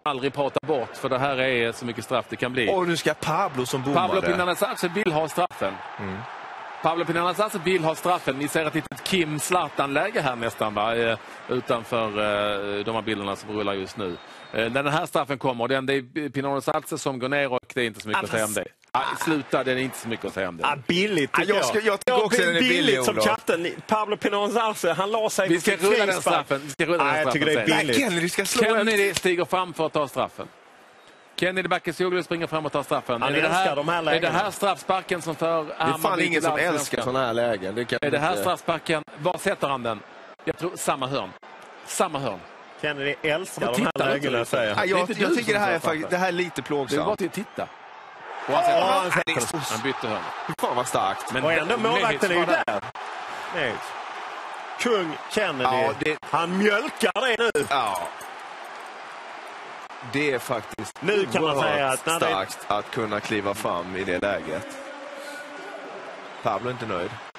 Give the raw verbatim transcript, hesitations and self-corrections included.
aldrig prata bort, för det här är så mycket straff det kan bli. Och nu ska Pablo som bommade. Pablo Pinanazarce vill ha straffen. Mm. Pablo Pinanazarce vill ha straffen. Ni ser ett litet Kim Zlatan-läge här nästan, va? Utanför uh, de här bilderna som rullar just nu. Uh, när den här straffen kommer, den, det är Pinanazarce som går ner och det är inte så mycket Annars... att säga om det. Ah, sluta, det är inte så mycket att säga om det. Ah, billigt tycker ah, jag. Ska, jag tycker jag. också den är billig, billigt som katten. Pablo Pinanazarce, han la sig Vi ska rulla den straffen. Vi ska rulla ah, den straffen. Jag tycker det är billigt. Nej, Kennedy ska slå Kennedy stiger fram för att ta straffen. Kennedy Bakircioglu springer fram och tar straffen. Han är det här, de här lägena. Är det här straffsparken som för Det är fan ingen som älskar sådana här lägen. Det kan är det här inte... straffsparken? Var sätter han den? Jag tror samma hörn. Samma hörn. Kennedy älskar de här lägena, säger han. Jag, jag tycker det här är, faktiskt, det här är lite plågsamt. Det är bara till att titta. Och han, oh, han, han, han bytte hörn. Hur fan var starkt. Men och ändå målvakten är ju där. Nej. Kung Kennedy. Ja, det... Han mjölkar det nu. Ja. Det är faktiskt nu kan man säga att starkt det... att kunna kliva fram i det läget. Pablo är inte nöjd.